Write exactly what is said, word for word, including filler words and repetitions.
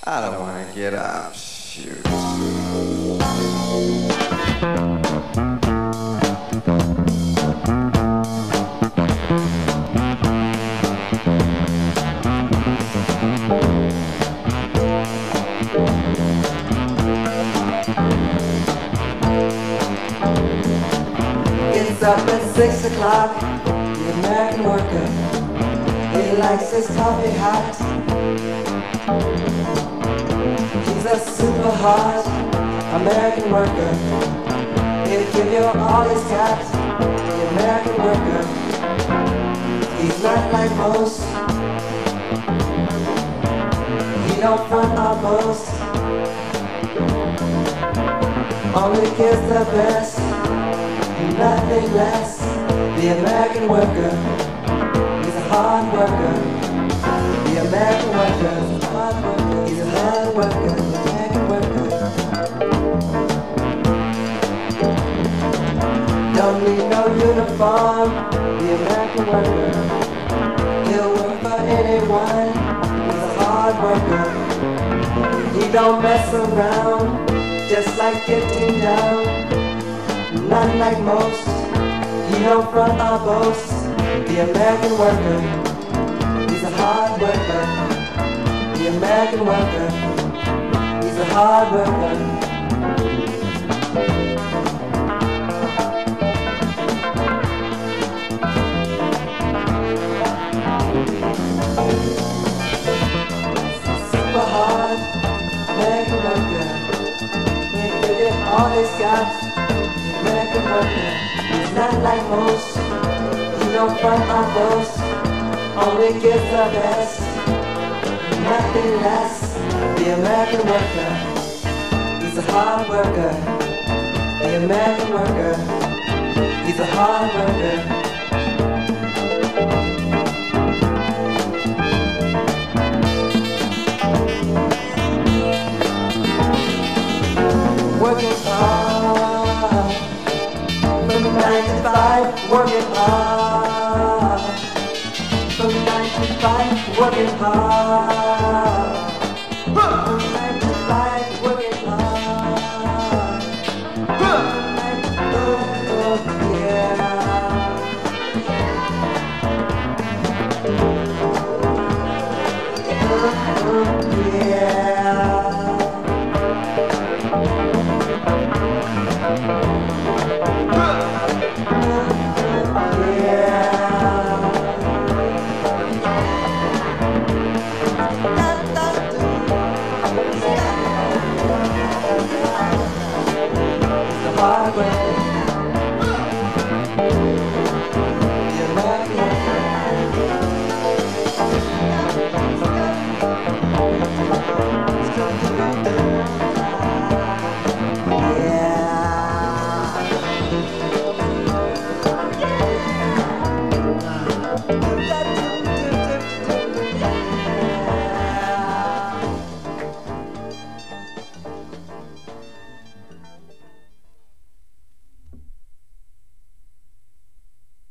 I don't want to get up. Shoot. Gets up at six o'clock, the American worker. He likes his coffee hot. He's a super hot American worker. He'll give you all he's got, the American worker. He's not like most. He don't front or boast. Only gives the best, nothing less. The American worker, he's a hard worker. The American worker, he's a hard worker. He's a hard worker, the American worker. Don't need no uniform, the American worker. He'll work for anyone, he's a hard worker. He don't mess around, just like getting down. Not like most, he don't front or boast. The American worker, he's a hard worker. The American worker, he's a hard worker. Super hard American worker. He give it all he's got. American worker, he's not like most. He don't front or boast. Only gives the best, nothing less. The American worker, he's a hard worker. The American worker, he's a hard worker. Working hard from nine to five, working hard. From nine to five, working hard.